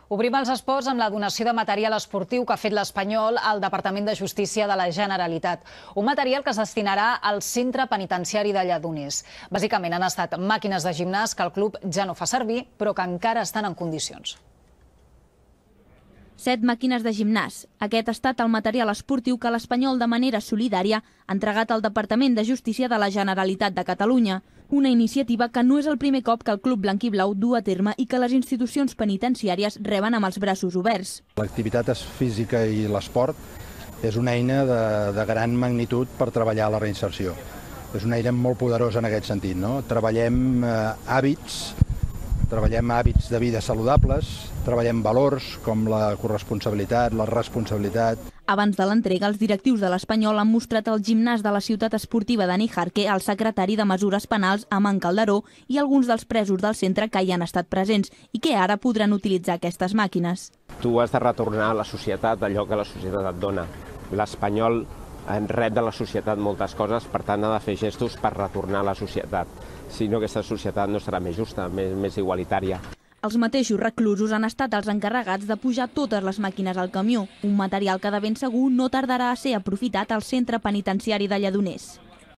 Obrim els esports amb la donació de material esportiu que ha fet l'Espanyol al Departament de Justícia de la Generalitat. Un material que es destinarà al centre penitenciari de Lledoners. Bàsicament han estat màquines de gimnàs que el club ja no fa servir, però que encara estan en condicions. 7 màquines de gimnàs. Aquest ha estat el material esportiu que l'Espanyol, de manera solidària, ha entregat al Departament de Justícia de la Generalitat de Catalunya. Una iniciativa que no és el primer cop que el club blanquiblau du a terme i que les institucions penitenciàries reben amb els braços oberts. L'activitat física i l'esport és una eina de gran magnitud per treballar la reinserció. És una eina molt poderosa en aquest sentit, no? Treballem hàbits de vida saludables, treballem valors com la corresponsabilitat, la responsabilitat. Abans de l'entrega, els directius de l'Espanyol han mostrat el gimnàs de la ciutat esportiva de Níjarque al secretari de Mesures Penals, Aman Calderó, i alguns dels presos del centre que hi han estat presents i que ara podran utilitzar aquestes màquines. Tu has de retornar a la societat allò que la societat et dona. L'Espanyol rep de la societat moltes coses, per tant ha de fer gestos per retornar a la societat. Si no, aquesta societat no serà més justa, més igualitària. Els mateixos reclusos han estat els encarregats de pujar totes les màquines al camió, un material que de ben segur no tardarà a ser aprofitat al centre penitenciari de Lledoners.